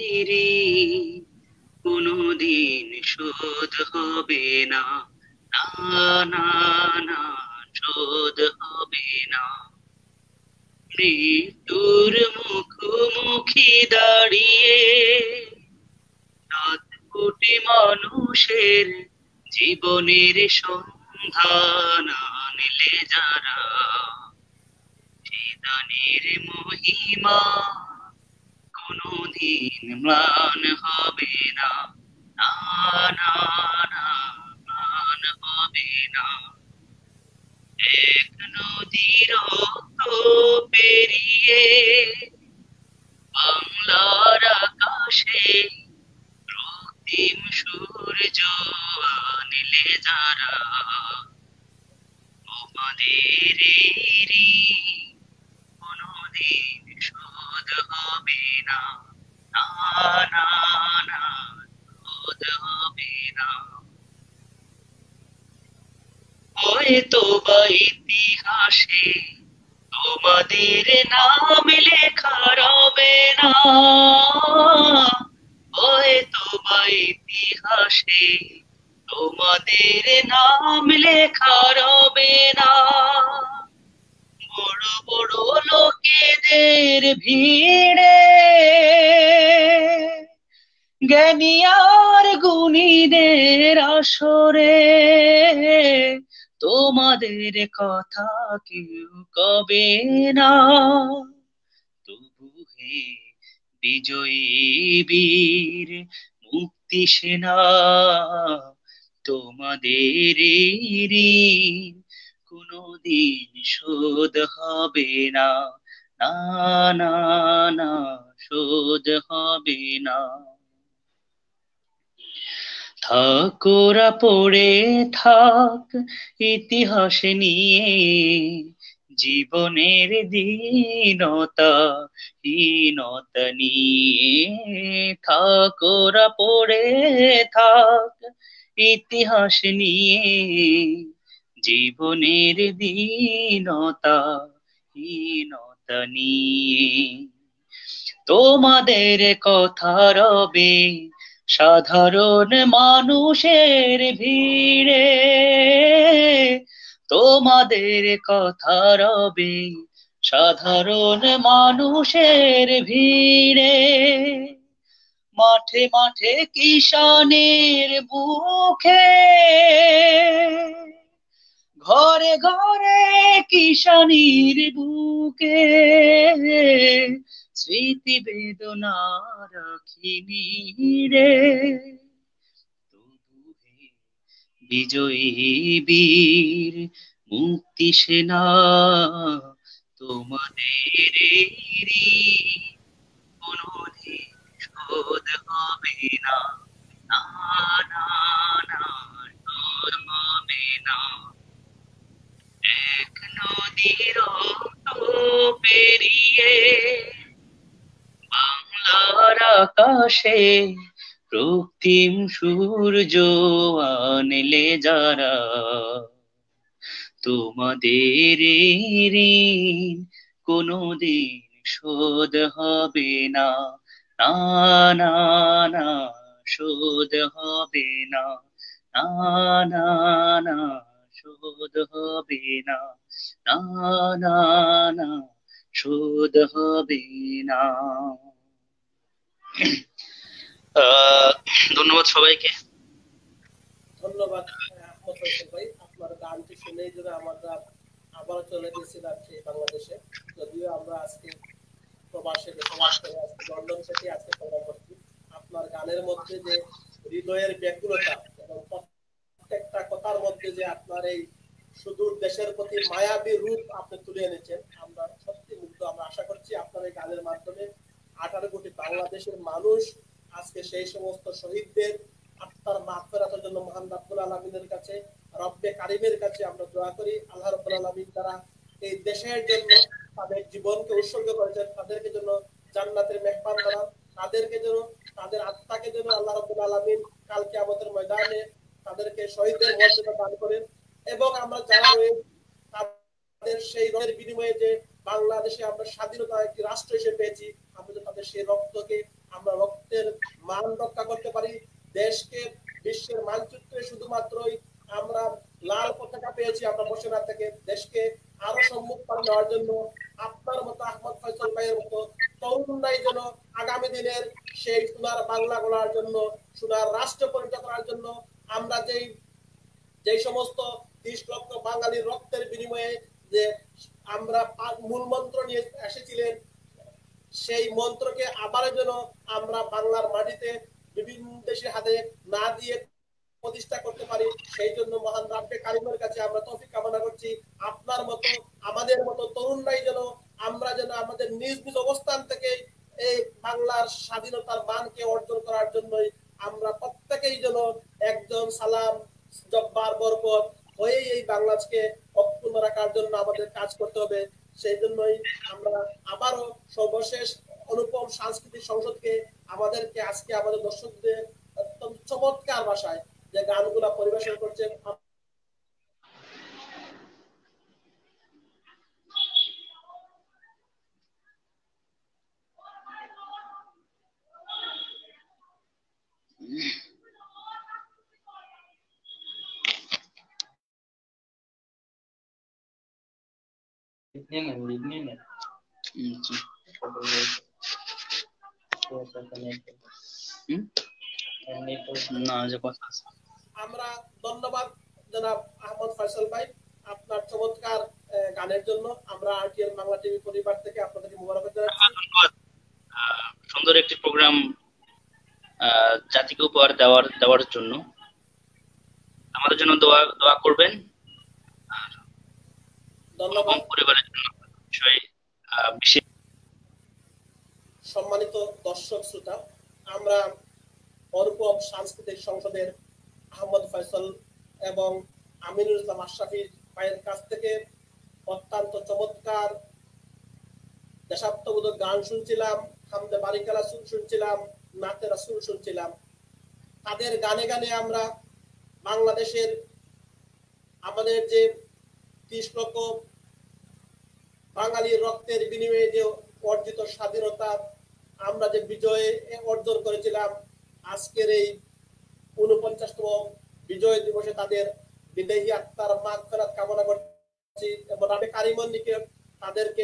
কোনদিন শোধ হবে না, না না না, শোধ হবে না। মৃত্যুর মুখোমুখি দাঁড়িয়ে সাত কোটি মানুষের জীবনের সন্ধান আনলে যারা, দানের মহিমা কোনদিন ম্লান হবে না, না না না, ম্লান হবে না। এক নদী রক্ত পেরিয়ে বাংলার আকাশে রক্তিম সূর্য আনলে যারা, তোমাদের কোন হয়তো বা ইতিহাসে তোমাদের নাম লেখা রবে না, হয়তো বা ইতিহাসে তোমাদের নাম লেখা রবে না। বড় বড় লোকেদের ভিড়ে জ্ঞানী আর গুণীদের আসরে তোমাদের কথা কেউ কবে না। তবু হে বিজয়ী বীর মুক্তি সেনা, তোমাদের ঋণ কোনদিন শোধ হবে না, না না না শোধ হবে না। থাকোরা পড়ে থাক ইতিহাসে নিয়ে জীবনের দীনতা হীনতা নিয়ে, থাকোরা পড়ে থাক ইতিহাস নিয়ে জীবনের দীনতা হীনতা নিয়ে। তোমাদের কথা রবে সাধারণ মানুষের ভিড়ে, তোমাদের কথা রবে সাধারণ মানুষের ভিড়ে। মাঠে মাঠে কিষানের বুকে, ঘরে ঘরে কিষানির বুকে স্মৃতি বেদনা রাখিনি রে। তবু হে বিজয়ী বীর মুক্তি সেনা, তোমাদের ঋণ কোনদিন শোধ হবে না, না না না শোধ হবে না। এক নদীর পেরিয়ে বাংলার আকাশে রক্তিম সূর্য আনলে যারা, তোমাদের ঋণ কোনদিন শোধ হবে না, না না না শোধ হবে না, না না না শোধ হবে না, না না না শোধ হবে না। আহ, ধন্যবাদ সবাইকে। ধন্যবাদ আহমদ ফয়সাল ভাই, আপনার গানটি শুনেই যেন আমরা আবার চলে গেছিলাম সেই বাংলাদেশে, যদিও আমরা আজকে প্রবাসে বসবাস করে আজকে লন্ডন থেকে আজকে কথা বলছি। আপনার গানের মধ্যে যে হৃদয়ের ব্যাকুলতা এবং প্রত্যেকটা কথার মধ্যে যে আপনার এই সুদূর দেশের প্রতি মায়াবী রূপ আপনি তুলে এনেছেন, আমরা সত্যি মুগ্ধ। আমরা আশা করছি আপনার এই গানের মাধ্যমে আঠারো কোটি বাংলাদেশের মানুষ আজকে সেই সমস্ত শহীদদের আত্মার মাগফিরাতের জন্য মহান রব্বুল আলামিনের কাছে, রব্বে কারিমের কাছে আমরা দোয়া করি। আল্লাহ রব্বুল আলামিন যারা এই দেশের জন্য তাদের জীবনকে উৎসর্গ করেছেন, তাদেরকে জন্য জান্নাতের মেহমান বানান, তাদেরকে যেন তাদের আত্মাকে যেন আল্লাহ রব্বুল আলামিন কাল কিয়ামতের ময়দানে তাদেরকে শহীদের মর্যাদা দান করেন। এবং আমরা যারা রয়েছে তাদের সেই রক্তের বিনিময়ে যে বাংলাদেশে আমরা স্বাধীনতা একটি রাষ্ট্র হিসেবে পেয়েছি, আমরা যে তাদের সেই রক্তকে আমরা রক্তের মান রক্ষা করতে পারি, দেশকে বিশ্বের মানচিত্রে শুধুমাত্রই আমরা লাল পতাকা পেয়েছি আমরা বসে না থেকে দেশকে আরো সম্মুখ করে নেওয়ার জন্য আপনার মতো আহমদ ফয়সাল ভাইয়ের মতো তরুণরাই যেন আগামী দিনের সেই সোনার বাংলা গড়ার জন্য, সোনার রাষ্ট্র পরিণত করার জন্য আমরা যেই যেই সমস্ত ত্রিশ লক্ষ বাঙালির রক্তের বিনিময়ে যে আমরা মূল মন্ত্র নিয়ে এসেছিলেন, সেই মন্ত্রকে আবার যেন আমরা বাংলার মাটিতে বিভিন্ন দেশের হাতে না দিয়ে প্রতিষ্ঠা করতে পারি, সেই জন্য মহান রব্বে কারিমের কাছে আমরা তৌফিক কামনা করছি। আপনার মতো আমাদের মতো তরুণরাই যেন আমরা যেন আমাদের নিজ নিজ অবস্থান থেকে এই বাংলার স্বাধীনতার মানকে অর্জন করার জন্যই আমরা প্রত্যেকেই যেন একজন সালাম জব্বার বরকত হয়ে এই বাংলাদেশকে অক্ষুণ্ণ রাখার জন্য আমাদের কাজ করতে হবে। সেই জন্যই আমরা আবারও সর্বশেষ অনুপম সাংস্কৃতিক সংসদকে আমাদেরকে আজকে আমাদের দর্শকদের অত্যন্ত চমৎকার ভাষায় যে গানগুলা পরিবেশন করছেন নিয়ে নেন, লিড নিয়ে নেন। হুম, জি। হুম? না, যে কথা আছে। আমরা ধন্যবাদ জনাব আহমদ ফয়সাল ভাই আপনার চমৎকার আহ, গানের জন্য। আমরা আরটিএল বাংলা টিভি পরিবার থেকে আপনাদেরকে মোবারকবাদ জানাচ্ছি। ধন্যবাদ। আহ, সুন্দর একটি প্রোগ্রাম জাতিকে উপহার দেওয়ার দেওয়ার জন্য আমাদের জন্য দোয়া দোয়া করবেন এবং ধন্যবাদ। পরিবারের জন্য বিষয় আহ, বিশেষ সম্মানিত দর্শক শ্রোতা, আমরা অনুপম সাংস্কৃতিক সংসদের আহমদ ফয়সাল এবং আমিনুল ইসলাম আশরাফি ভাইয়ের কাছ থেকে অত্যন্ত চমৎকার দেশাত্মবোধক গান শুনছিলাম, হামদে বারিকালা শুনছিলাম, নাতে রাসূল শুনছিলাম। তাদের গানে গানে আমরা বাংলাদেশের আমাদের যে ত্রিশ লক্ষ বাঙালির রক্তের বিনিময়ে যে অর্জিত স্বাধীনতা, আমরা যে বিজয় অর্জন করেছিলাম, আজকের এই ঊনপঞ্চাশতম বিজয় দিবসে তাদের বিদেহী আত্মার মাগফিরাত কামনা করছি এবং রাবে কারিমন্দিকে তাদেরকে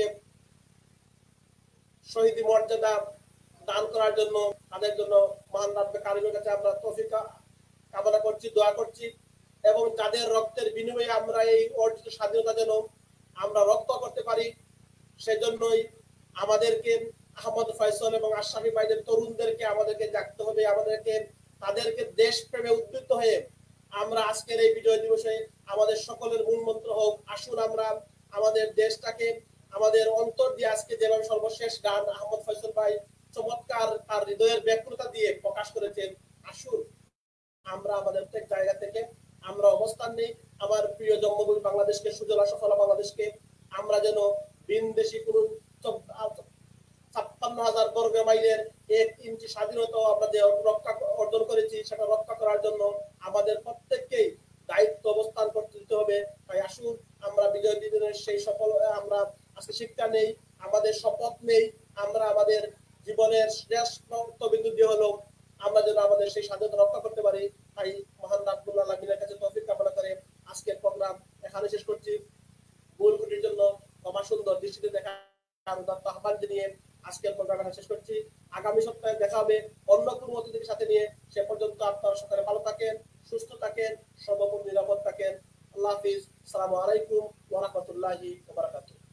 শহীদ মর্যাদা দান করার জন্য তাদের জন্য মহান রাব্বে কারিমের কাছে আমরা তৌফিক কামনা করছি, দোয়া করছি এবং যাদের রক্তের বিনিময়ে আমরা এই অর্জিত স্বাধীনতা যেন আমরা রক্ত করতে পারি, সেজন্যই আমাদেরকে আহমদ ফয়সাল এবং আশরাফি ভাইদের তরুণদেরকে আমাদেরকে জাগতে হবে, আমাদেরকে তাদেরকে দেশপ্রেমে উদ্বুদ্ধ হয়ে আমরা আজকের এই বিজয় দিবসে আমাদের সকলের মূল মন্ত্র হোক, আসুন আমরা আমাদের দেশটাকে আমাদের অন্তর দিয়ে আজকে যেভাবে সর্বশেষ গান আহমদ ফয়সাল ভাই চমৎকার তার হৃদয়ের ব্যাকুলতা দিয়ে প্রকাশ করেছেন, আসুন আমরা আমাদের প্রত্যেক জায়গা থেকে আমরা অবস্থান নেই আমার প্রিয় জন্মভূমি বাংলাদেশকে, সুজলা সফলা বাংলাদেশকে আমরা যেন বিনদেশি কোন ছাপ্পান্ন হাজার বর্গ মাইলের এক ইঞ্চি স্বাধীনতা আমরা যে রক্ষা অর্জন করেছি সেটা রক্ষা করার জন্য আমাদের প্রত্যেককেই দায়িত্ব অবস্থান করতে দিতে হবে। তাই আসুন আমরা বিজয় দিবসের সেই সফল আমরা আজকে শিক্ষা নেই, আমাদের শপথ নেই, আমরা আমাদের জীবনের শ্রেষ্ঠ বিন্দু দিয়ে হলো আমরা যেন আমাদের সেই স্বাধীনতা রক্ষা করতে পারি। তাই মহান রাব্বুল আলামিনের কাছে তৌফিক কামনা করে আজকের প্রোগ্রাম এখানে শেষ করছি। ভুল ত্রুটির জন্য ক্ষমা সুন্দর দৃষ্টিতে দেখা আহ্বান জানিয়ে আজকের প্রোগ্রাম এখানে শেষ করছি। আগামী সপ্তাহে দেখা হবে অন্য কোনো অতিথির সাথে নিয়ে। সে পর্যন্ত আপনারা সকলে ভালো থাকেন, সুস্থ থাকেন, সর্বোপরি নিরাপদ থাকেন। আল্লাহ হাফিজ। আসসালামু আলাইকুম ওয়া রাহমাতুল্লাহি ওয়া বারাকাতুহু।